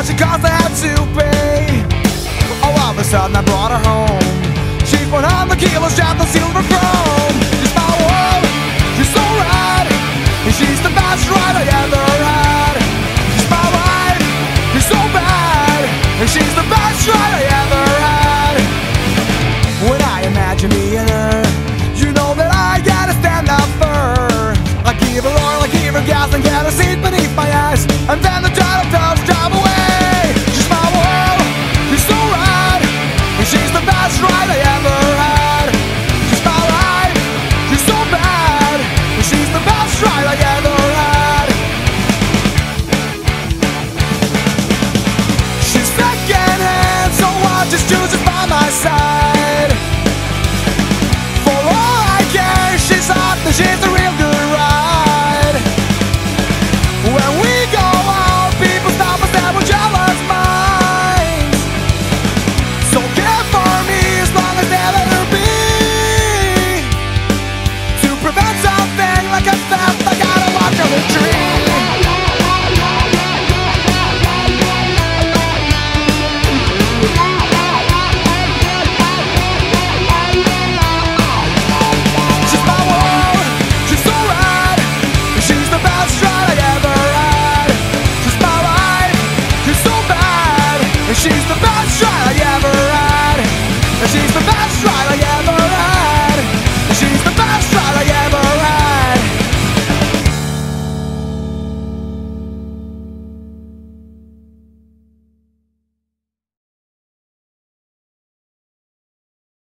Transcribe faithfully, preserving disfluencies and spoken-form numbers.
much it cost, I had to pay. All of a sudden I brought her home. She's one hundred kilos, jacked on silver chrome. She's my world, she's so rad, and she's the best ride I ever had. She's my life, she's so bad, and she's the best ride I ever had. When I imagine me and her, you know that I gotta stand up for her. I give her oil, I give her gas, and get her seat beneath my eyes, and then the turtle doves drive away. She's my world, she's so rad, and she's the best ride I ever had. She's my life, she's so bad, and she's the best ride I ever had. She's second hand, so I just choose it by my side.